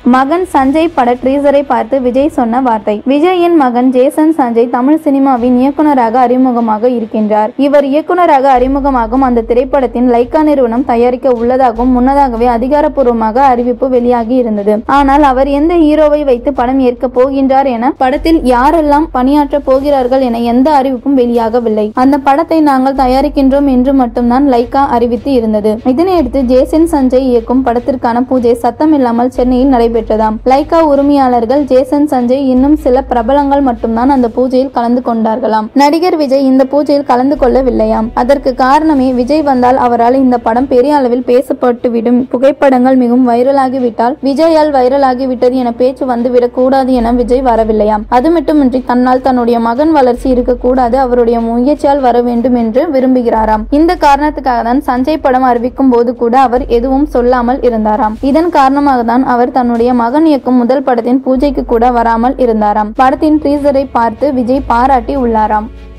மகன் சஞ்சய் பட ட்ரீசரை பார்த்து விஜய் சொன்ன வார்த்தை. விஜயின் மகன் ஜேசன் சஞ்சய் தமிழ் சினிமாவின் இயக்குனராக அறிமுகமாக இருக்கின்றார். இவர் இயக்குனராக அறிமுகமாகும் அந்த திரைப்படத்தின் லைக்கா நிறுவனம் தயாரிக்க உள்ளதாகவும் முன்னதாகவே அதிகாரப்பூர்வமாக அறிவிப்பு வெளியாகி இருந்தது. ஆனால் அவர் எந்த ஹீரோவை வைத்து படம் ஏற்க போகின்றார் என, படத்தில் யாரெல்லாம் பணியாற்ற போகிறார்கள் என எந்த அறிவிப்பும் வெளியாகவில்லை. அந்த படத்தை நாங்கள் தயாரிக்கின்றோம் என்று மட்டும்தான் லைக்கா அறிவித்து இருந்தது. இதனையடுத்து ஜேசன் சஞ்சய் இயக்கும் படத்திற்கான பூஜை சத்தமில்லாமல் சென்னையில் நடைபெற்றதாம். லைக்கா உரிமையாளர்கள் ஜேசன் சஞ்சய் இன்னும் சில பிரபலங்கள் மட்டும்தான் அந்த பூஜையில் கலந்து கொண்டார்களாம். நடிகர் விஜய் இந்த பூஜையில் கலந்து கொள்ளவில்லையாம். அதற்கு காரணமே, விஜய் வந்தால் அவரால் இந்த படம் பெரிய அளவில் பேசப்பட்டுவிடும், புகைப்படங்கள் மிகவும் வைரலாகிவிட்டால் விஜயால் வைரலாகிவிட்டது என பேச்சு வந்துவிடக் கூடாது என விஜய் வரவில்லையாம். அது மட்டுமின்றி தன்னால் தன்னுடைய மகன் வளர்ச்சி இருக்கக்கூடாது, அவருடைய முயற்சியால் வர வேண்டும் என்று விரும்புகிறாராம். இந்த காரணத்துக்காக தான் சஞ்சய் படம் அறிவிக்கும் போது கூட அவர் எதுவும் சொல்லாமல் இருந்தாராம். இதன் காரணமாக தான் அவர் தன்னுடைய மகன் இயக்கும் முதல் படத்தின் பூஜைக்கு கூட வராமல் இருந்தாராம். படத்தின் ட்ரீசரை பார்த்து விஜய் பாராட்டி உள்ளாராம்.